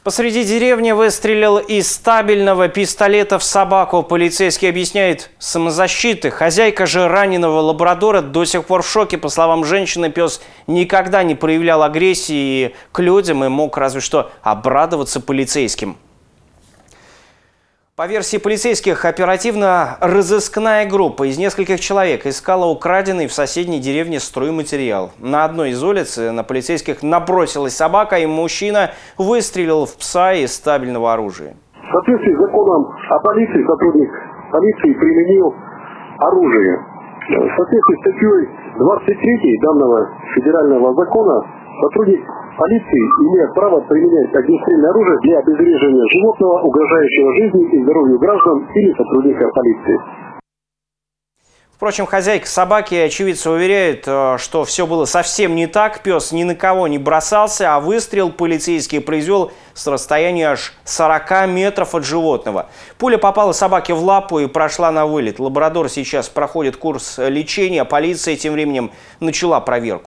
Посреди деревни выстрелил из стабильного пистолета в собаку. Полицейский объясняет самозащиты. Хозяйка же раненого лабрадора до сих пор в шоке. По словам женщины, пес никогда не проявлял агрессии к людям и мог разве что обрадоваться полицейским. По версии полицейских, оперативно-розыскная группа из нескольких человек искала украденный в соседней деревне стройматериал. На одной из улиц на полицейских набросилась собака, и мужчина выстрелил в пса из стабильного оружия. В соответствии с законом о полиции сотрудник полиции применил оружие. В соответствии с статьей 23 данного федерального закона сотрудник полиции имеет право применять огнестрельное оружие для обезвреживания животного, угрожающего жизни и здоровью граждан или сотрудника полиции. Впрочем, хозяйка собаки и очевидцы уверяют, что все было совсем не так. Пес ни на кого не бросался, а выстрел полицейский произвел с расстояния аж 40 метров от животного. Пуля попала собаке в лапу и прошла на вылет. Лабрадор сейчас проходит курс лечения. Полиция тем временем начала проверку.